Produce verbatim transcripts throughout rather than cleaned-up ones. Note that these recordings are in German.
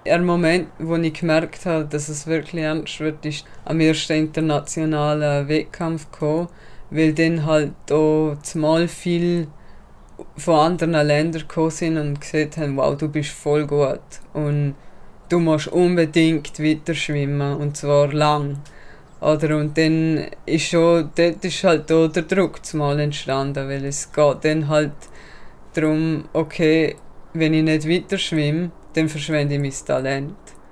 Der Moment, wo ich gemerkt habe, dass es wirklich ernst wird, ist am ersten internationalen Wettkampf gekommen, weil dann halt auch zumal viel von anderen Ländern gekommen sind und gesagt haben, wow, du bist voll gut und du musst unbedingt weiter schwimmen und zwar lang. Oder, und dann ist schon, dort ist halt auch der Druck zumal entstanden, weil es geht dann halt darum, okay, wenn ich nicht weiter schwimme, dann verschwende ich mein Talent.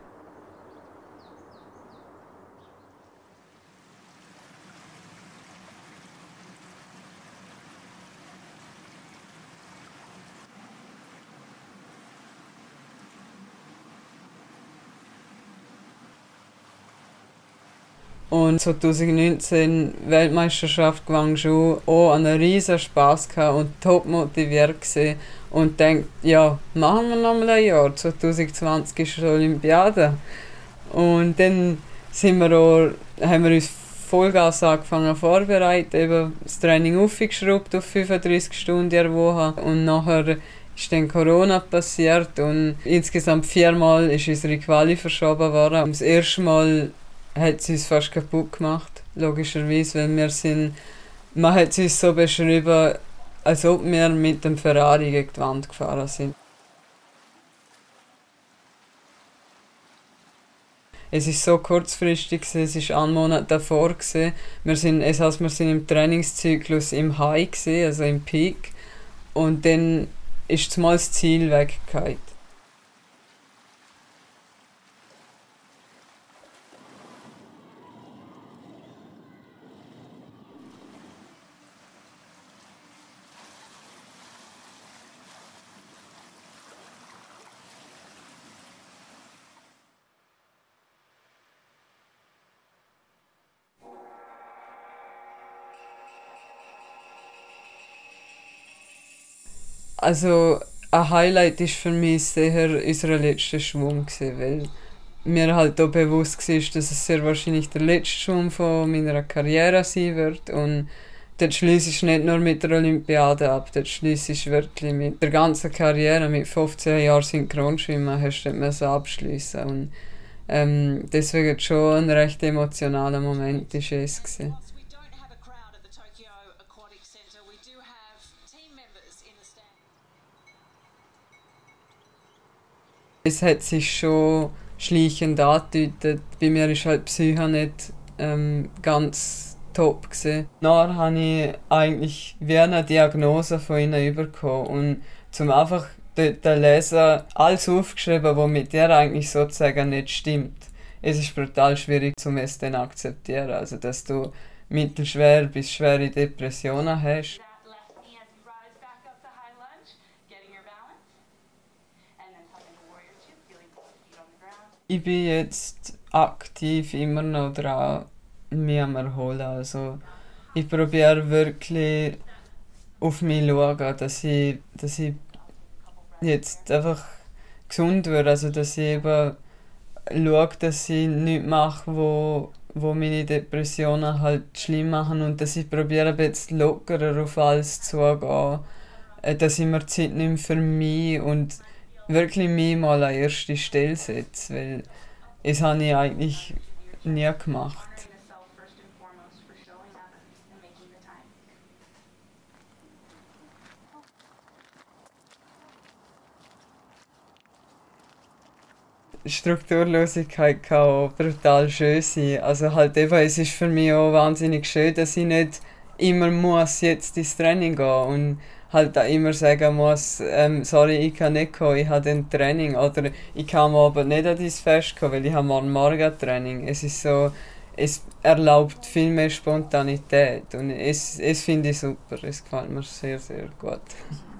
Und zwanzig neunzehn Weltmeisterschaft Guangzhou auch einen riesen Spass gehabt und top motiviert gewesen und denkt, ja, machen wir noch mal ein Jahr. zwanzig zwanzig ist die Olympiade. Und dann sind wir auch, haben wir uns Vollgas angefangen vorbereiten, eben das Training aufgeschraubt auf fünfunddreißig Stunden in der Woche und nachher ist dann Corona passiert und insgesamt viermal ist unsere Quali verschoben worden. Und das erste Mal hat es uns fast kaputt gemacht, logischerweise, weil wir sind, man hat es uns so beschrieben, als ob wir mit dem Ferrari gegen die Wand gefahren sind. Es war so kurzfristig, es war einen Monat davor. Wir sind, das heisst, wir sind im Trainingszyklus im High, also im Peak, und dann ist zumal das Ziel weggefallen. Also ein Highlight war für mich sicher unser letzter Schwung, gewesen, weil mir halt auch bewusst war, dass es sehr wahrscheinlich der letzte Schwung von meiner Karriere sein wird. Und dort schliesse ich nicht nur mit der Olympiade ab, dort schliesse ich wirklich mit der ganzen Karriere, mit fünfzehn Jahren Synchronschwimmen, hast du dort abschließen. Und ähm, deswegen schon ein recht emotionaler Moment war es. Gewesen. Es hat sich schon schleichend angedeutet. Bei mir war halt die Psyche nicht ähm, ganz top. Gewesen. Nachher habe ich eigentlich wie eine Diagnose von ihnen bekommen. Und zum einfach dort lesen, alles aufgeschrieben, was mit dir eigentlich sozusagen nicht stimmt. Es ist brutal schwierig, um es dann akzeptieren. Also, dass du mittelschwer bis schwere Depressionen hast. Ich bin jetzt aktiv immer noch dran, mich am Erholen. Also, ich probiere wirklich auf mich zu schauen, dass ich, dass ich jetzt einfach gesund werde. Also, dass ich eben schaue, dass ich nichts mache, wo, wo meine Depressionen halt schlimm machen und dass ich probiere, ein bisschen lockerer auf alles zuzugehen. Äh, Dass ich mir Zeit nehme für mich und wirklich mich mal an erste Stelle setze, weil das habe ich eigentlich nie gemacht. Strukturlosigkeit kann auch brutal schön sein. Also halt eben, es ist für mich auch wahnsinnig schön, dass ich nicht immer muss jetzt ins Training gehen und halt auch immer sagen muss, ähm, sorry, ich kann nicht kommen, ich habe ein Training oder ich kann am Abend nicht an dein Fest kommen, weil ich habe morgen Morgen Training. Es ist so, es erlaubt viel mehr Spontanität und es, es finde ich super, es gefällt mir sehr, sehr gut.